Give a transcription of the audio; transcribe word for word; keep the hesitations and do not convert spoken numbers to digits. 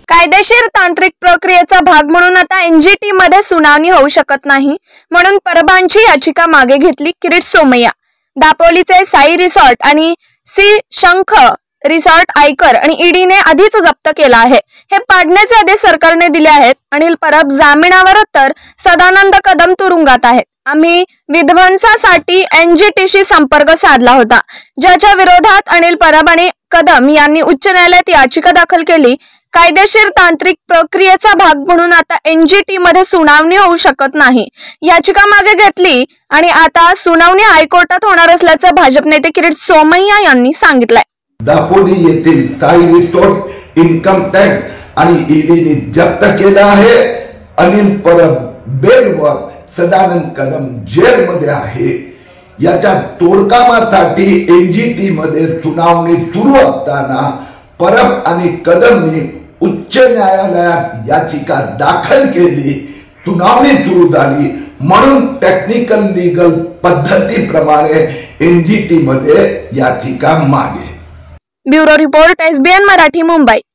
कायदेशीर तांत्रिक प्रक्रियेचा भाग म्हणून आता एनजीटी मध्ये सुनावणी होऊ शकत नाही म्हणून परबांची याचिका मागे घेतली किरीट सोमय्या। दापोलीचे साई रिसॉर्ट आणि सी शंख रिसॉर्ट आयकर आणि ईडीने आधीच जप्त केला आहे। हे पाडण्याचे आदेश सरकारने दिले आहेत। अनिल परब जामिनावर तर सदानंद कदम तुरुंगात आहेत। आम्ही विध्वंसासाठी एनजीटीशी संपर्क साधला होता, ज्याच्या विरोधात अनिल परब आणि कदम यांनी उच्च न्यायालयात याचिका दाखल केली। कायदेशीर तांत्रिक प्रक्रियेचा भाग म्हणून आता एनजीटी मध्ये सुनावणी होऊ शकत नाही, याचिका मागे घेतली आणि आता सुनावणी हायकोर्टात होणार असल्याचं भाजप नेते किरीट सोमय्या यांनी सांगितलंय। दापोली येथील साई रिसॉर्ट इन्कम टॅक्स आणि ईडीने जप्त केला आहे। अनिल परब बेलवर, सदानंद कदम जेलमध्ये आहे। याच्या तोडकामासाठी एनजीटी मध्ये सुनावणी सुरू असताना परब आणि कदमने उच्च न्यायालयात याचिका दाखल केली। सुनावणी सुरू झाली म्हणून टेक्निकल लीगल पद्धतीप्रमाणे एनजीटी मध्ये याचिका मागे। Bureau report SBN Marathi, Mumbai.